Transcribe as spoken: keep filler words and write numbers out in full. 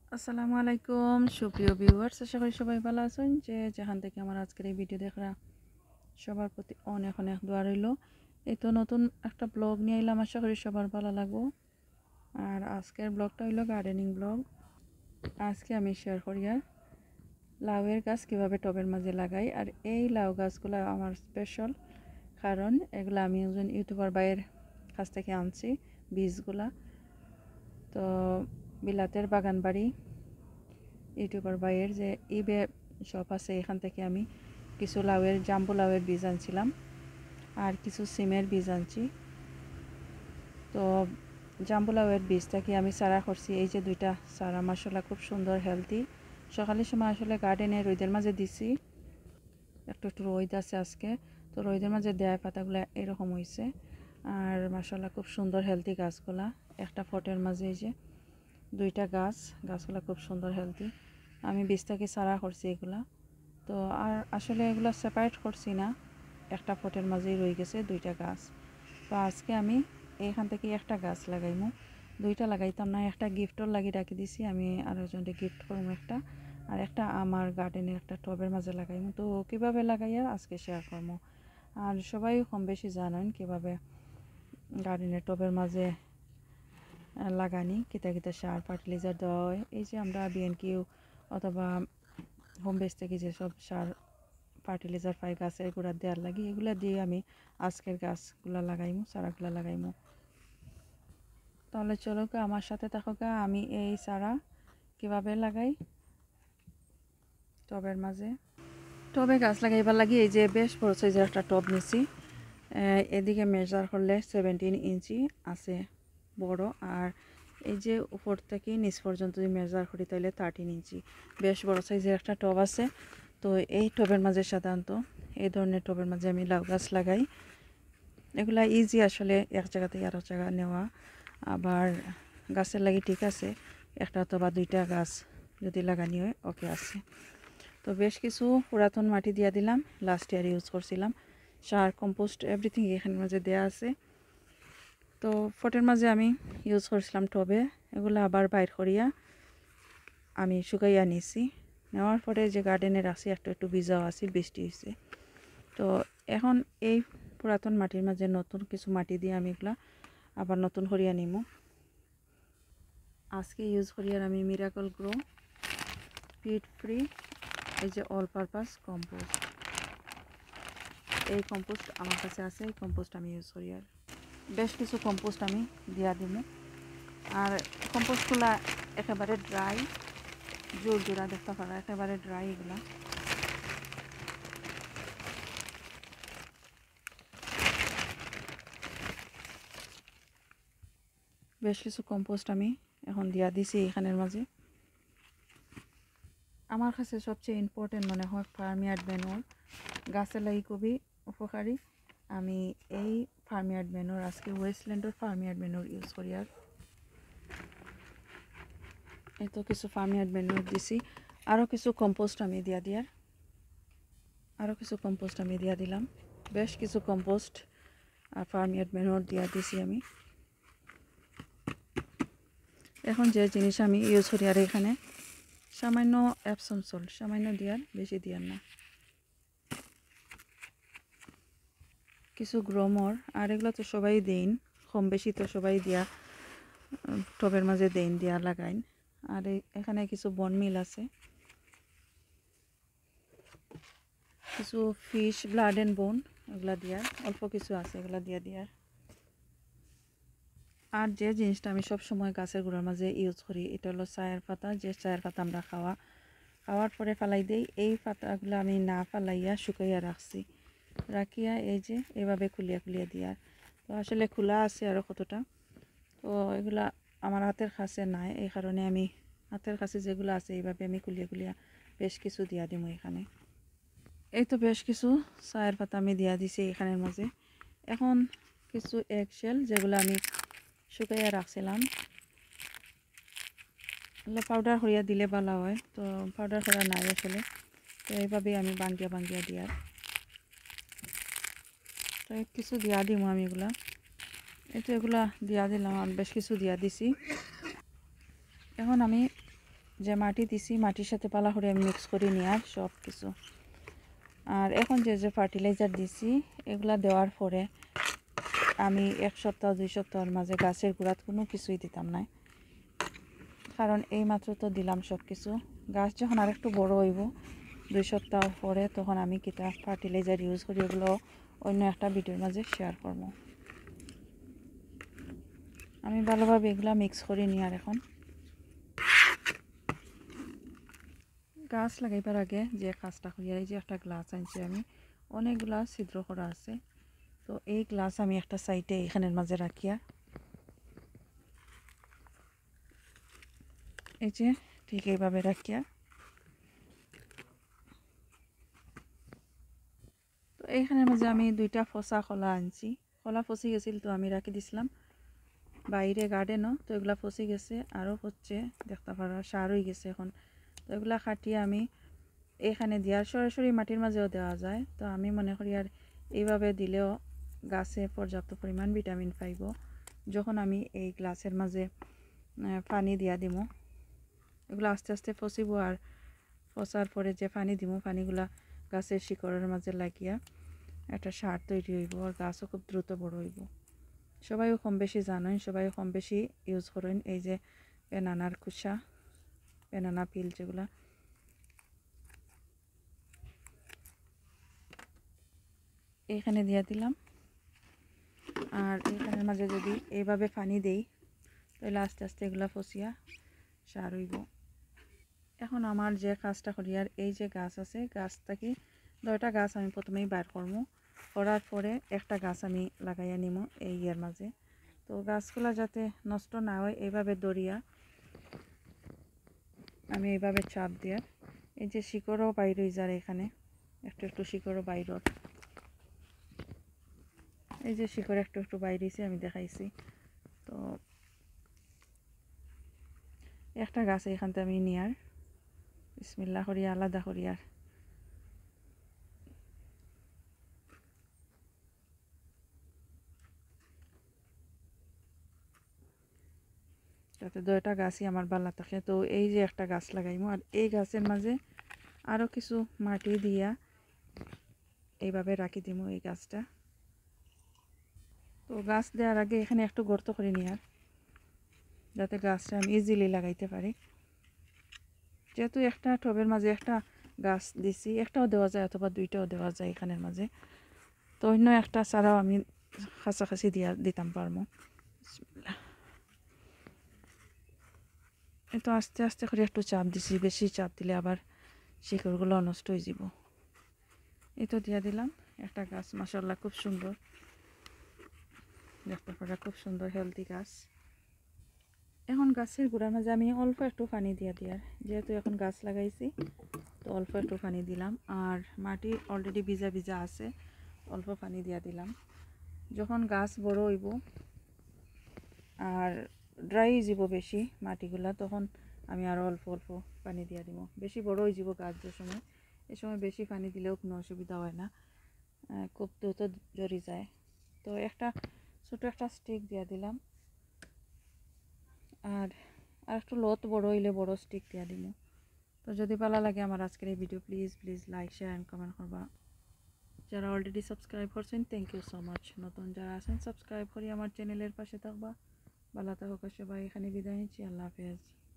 আসসালামু আলাইকুম সুপ্রিয় ভিউয়ার্স, আশা করি সবাই ভালো আছেন। যে যেখান থেকে আমার আজকের এই ভিডিও দেখরা সবার প্রতি অনেক অনেক দোয়া রইল। এই তো নতুন একটা ব্লগ নিয়ে এলাম, আশা করি সবার ভালো লাগবো। আর আজকের ব্লগটা হইল গার্ডেনিং ব্লগ। আজকে আমি শেয়ার করি আর লাউয়ের গাছ কীভাবে টবের মাঝে লাগাই। আর এই লাউ গাছগুলো আমার স্পেশাল, কারণ এগুলো আমি একজন ইউটিউবার ভাইয়ের কাছ থেকে আনছি বীজগুলা। তো বিলাতের বাগান বাড়ি ইউটিউবার ভাইয়ের যে ইবে শপ আছে, এখান থেকে আমি কিছু লাউয়ের জাম্বু লাউয়ের বীজ আনছিলাম আর কিছু সিমের বীজ আনছি। তো জাম্বু লাউয়ের বীজটাকে আমি চারা করছি, এই যে দুইটা চারা মাশাআল্লাহ খুব সুন্দর হেলদি। সকালের সময় আসলে গার্ডেনে রোদের মাঝে দিছি, একটু একটু রোদ আছে আজকে, তো রোদের মাঝে দেয়া পাতাগুলো এরকম হয়েছে। আর মাশাআল্লাহ খুব সুন্দর হেলদি গাছগুলা। একটা ফটের মাঝে এই যে দুইটা গাছ, গাছগুলা খুব সুন্দর হেলদি। আমি বীজটাকে চারা করছি এগুলা। তো আর আসলে এগুলো সেপারেট করছি না, একটা পটের মাঝেই রয়ে গেছে দুইটা গাছ। তো আজকে আমি এইখান থেকে একটা গাছ লাগাইমু, দুইটা লাগাইতাম না, একটা গিফটর লাগি রাখি দিছি আমি, আরেকজনকে গিফট করবো একটা, আর একটা আমার গার্ডেনের একটা টবের মাঝে লাগাইমু। তো কীভাবে লাগাইয়া আজকে শেয়ার করবো। আর সবাই কম বেশি জানেন কীভাবে গার্ডেনের টবের মাঝে লাগানি, কিতা কিতা সার ফার্টিলাইজার দেওয়া হয়। এই যে আমরা বিএনকিউ অথবা হোম বেস থেকে যেসব সার ফার্টিলাইজার পাই গাছের গোড়া দেওয়ার লাগে, এগুলো দিয়ে আমি আজকের গাছগুলো লাগাইমু, চারাগুলো লাগাইমু। তাহলে চলো গা আমার সাথে থাকো গা, আমি এই চারা কীভাবে লাগাই টবের মাঝে। টবে গাছ লাগাইবার লাগে এই যে বেশ বড় সাইজের একটা টব নিছি। এদিকে মেজার করলে সেভেন্টিন ইঞ্চি আছে বড়, আর এই যে উপর থেকে নিচ পর্যন্ত যদি মেজার করি তাহলে থার্টিন ইঞ্চি, বেশ বড় সাইজের একটা টব আছে। তো এই টবের মাঝে সাধারণত এই ধরনের টবের মাঝে আমি লাউ গাছ লাগাই। এগুলা ইজি আসলে, এক জায়গা থেকে আরেক জায়গা নেওয়া। আবার গাছের লাগি ঠিক আছে, একটা অথবা দুইটা গাছ যদি লাগানি হয় ওকে আছে। তো বেশ কিছু পুরাতন মাটি দিয়া দিলাম, লাস্ট ইয়ার ইউজ করছিলাম। সার কম্পোস্ট এভরিথিং এখানের মাঝে দেয়া আছে। তো ফটের মাঝে আমি ইউজ করছিলাম টবে, এগুলো আবার বাইর করিয়া আমি শুকাইয়া নিছি। নেওয়ার পরে যে গার্ডেনে রাখছি একটু একটু ভিজাও আছে, বৃষ্টি হয়েছে। তো এখন এই পুরাতন মাটির মাঝে নতুন কিছু মাটি দিয়ে আমি এগুলা আবার নতুন করিয়া নিব। আজকে ইউজ করিয়ার আমি মিরাকল গ্রো পিট ফ্রি এই যে অল পারপাস কম্পোস্ট, এই কম্পোস্ট আমার কাছে আছে, এই কম্পোস্ট আমি ইউজ করি। আর বেশ কিছু কম্পোস্ট আমি দিয়া দিব। আর কম্পোস্টগুলা একেবারে ড্রাই, জোর জোড়া দেখতে পারা একেবারে ড্রাই এগুলা। বেশ কিছু কম্পোস্ট আমি এখন দিয়া দিছি এখানের মাঝে। আমার কাছে সবচেয়ে ইম্পর্টেন্ট মনে হয় ফার্মিয়ার্ড ম্যানুয়ার, গাছের লাগি খুবই উপকারী। আমি এই ফার্মিয়ার্ড ম্যানুয়ার আজকে ওয়েস্টল্যান্ডের ফার্মিয়ার্ড ম্যানুয়ার ইউজ করি। আর এই তো কিছু ফার্মিয়ার্ড ম্যানুয়ার দিছি, আরও কিছু কম্পোস্ট আমি দিয়া দিয়ার আরও কিছু কম্পোস্ট আমি দিয়া দিলাম। বেশ কিছু কম্পোস্ট আর ফার্মিয়ার্ড ম্যানুয়ার দিয়া দিছি আমি। এখন যে জিনিস আমি ইউজ করি আর এখানে সামান্য অ্যাপসম সল্ট, সামান্য দিয়ার, বেশি দিয়ার না, কিছু গ্রোমর। আর এগুলো তো সবাই দেন, কম বেশি তো সবাই দিয়া টবের মাঝে দেন, দিয়া লাগাইন। আর এখানে কিছু বন মিল আছে, কিছু ফিশ ব্লাড অ্যান্ড বোন, এগুলা দিয়ার অল্প কিছু আছে, এগুলা দিয়া দিয়ার। আর যে জিনিসটা আমি সব সময় গাছের গোড়ার মাঝে ইউজ করি এটা হলো চায়ের পাতা। যে চায়ের পাতা আমরা খাওয়া খাওয়ার পরে ফালাই দেই, এই পাতাগুলো আমি না ফালাইয়া শুকাইয়া রাখছি, রাখিয়া এই যে এভাবে খুলিয়া খুলিয়া দিয়া। তো আসলে খোলা আছে আরও কতটা, তো এগুলা আমার হাতের কাছে নাই, এই কারণে আমি হাতের কাছে যেগুলো আছে এইভাবে আমি খুলিয়া খুলিয়া বেশ কিছু দিয়া দিই এখানে। এই তো বেশ কিছু চায়ের পাতা আমি দিয়া দিছি এখানের মাঝে। এখন কিছু এগশেল যেগুলো আমি শুকাইয়া রাখছিলাম, পাউডার করিয়া দিলে ভালো হয়, তো পাউডার করা নাই আসলে, তো এইভাবেই আমি বাঙ্গিয়া বাঙ্গিয়া দিয়ার। তো কিছু দিয়া দিম আমি এগুলা, এই তো এগুলা দিয়া দিলাম, আর বেশ কিছু দিয়া দিছি। এখন আমি যে মাটি দিছি মাটির সাথে পালা করে আমি মিক্স করে নিই আর সব কিছু। আর এখন যে যে ফার্টিলাইজার দিছি এগুলা দেওয়ার পরে আমি এক সপ্তাহ দুই সপ্তাহের মাঝে গাছের গোড়াত কোনো কিছুই দিতাম না, কারণ এই মাত্র তো দিলাম সব কিছু। গাছ যখন আর একটু বড় হইব দুই সপ্তাহ পরে তখন আমি কিতা ফার্টিলাইজার ইউজ করি এগুলো অন্য একটা ভিডিওর মাঝে শেয়ার করব। আমি ভালোভাবে এগুলা মিক্স করে নিই। আর এখন গাছ লাগাইবার আগে যে কাজটা করি, এই যে একটা গ্লাস আনছি আমি, অনেকগুলা ছিদ্র করা আছে। তো এই গ্লাস আমি একটা সাইডে এখানের মাঝে রাখিয়া এই যে ঠিক এইভাবে রাখিয়া, তো এইখানের মাঝে আমি দুইটা ফসা খোলা আনছি। খোলা ফসি গেছিল তো আমি রাখি দিছিলাম বাইরে গার্ডেনও, তো এগুলা ফসি গেছে আরও হচ্ছে দেখতে পারা সার হয়ে গেছে এখন। তো এগুলা খাটিয়ে আমি এখানে দিয়ার সরাসরি মাটির মাঝেও দেওয়া যায়। তো আমি মনে করি আর এইভাবে দিলেও গাছে পর্যাপ্ত পরিমাণ ভিটামিন পাইব। যখন আমি এই গ্লাসের মাঝে পানি দিয়া দিব এগুলো আস্তে আস্তে ফসিব, আর ফসার পরে যে পানি দিব পানিগুলা গাছের শিকড়ের মাঝে লাগিয়া একটা সার তৈরি হইব, আর গাছও খুব দ্রুত বড় হইব। সবাইও কম বেশি জানেন, সবাইও কম বেশি ইউজ করেন এই যে বেনানার খোসা, বেনানা পিল যেগুলা, এইখানে দিয়া দিলাম। আর এইখানের মাঝে যদি এইভাবে পানি দেই তাহলে আস্তে আস্তে এগুলা ফসিয়া সার হইব। এখন আমার যে কাজটা করি, আর এই যে গাছ আছে গাছ থেকে দুইটা গাছ আমি প্রথমেই বার করবো, করার পরে একটা গাছ আমি লাগাইয়া নিব এই ইয়ের মাঝে। তো গাছগুলা যাতে নষ্ট না হয় এইভাবে দড়িয়া আমি এইভাবে চাপ দিয়ে, এই যে শিকড়ও বাইর হয়ে যায় এখানে একটু একটু শিকড়ও বাইর, এই যে শিকড় একটু একটু বাইর হয়েছে আমি দেখাইছি। তো একটা গাছ এখান থেকে আমি নিয়ার বিসমিল্লাহ করিয়া আলাদা করিয়ার যাতে দুইটা গাছই আমার ভালো থাকে। তো এই যে একটা গাছ লাগাইমু, আর এই গাছের মাঝে আরও কিছু মাটি দিয়া এইভাবে রাখি দিমু এই গাছটা। তো গাছ দেওয়ার আগে এখানে একটু গর্ত করে নিয়ার যাতে গাছটা আমি ইজিলি লাগাইতে পারি। যেহেতু একটা টবের মাঝে একটা গাছ দিছি, একটাও দেওয়া যায় অথবা দুইটাও দেওয়া যায় এখানের মাঝে, তো অন্য একটা ছাড়াও আমি কাছাকাছি দিয়া দিতাম পারবো। এই তো আস্তে আস্তে করে একটু চাপ দিছি, বেশি চাপ দিলে আবার শিকড়গুলো নষ্ট হয়ে যাব। এই তো দিয়া দিলাম একটা গাছ, মাশাআল্লাহ খুব সুন্দর দেখতে পারা, খুব সুন্দর হেলদি গাছ। এখন গাছের গোড়ার মাঝে আমি অল্প একটু পানি দিয়া দিয়ার, যেহেতু এখন গাছ লাগাইছি তো অল্প একটু পানি দিলাম। আর মাটি অলরেডি ভিজা ভিজা আছে, অল্প পানি দিয়া দিলাম। যখন গাছ বড় হইব আর ড্রাই হয়ে যাব বেশি মাটিগুলা, তখন আমি আরও অল্প অল্প পানি দিয়া দিব। বেশি বড় হয়ে যাব গাছ যে সময়, এ সময় বেশি পানি দিলেও কোনো অসুবিধা হয় না, খুব দ্রুত জড়ি যায়। তো একটা ছোটো একটা স্টিক দিয়া দিলাম, আর আর একটু লত বড় হইলে বড় স্টিক দিয়া দিব। তো যদি ভালো লাগে আমার আজকের এই video please please like share and comment করবা। যারা অলরেডি সাবস্ক্রাইব করছেন থ্যাংক ইউ সো মাচ, নতুন যারা আছেন সাবস্ক্রাইব করি আমার চ্যানেলের পাশে থাকবা। ভালো থাকুক সবাই, এখানে বিদায় নিচ্ছি, আল্লাহ হাফেজ।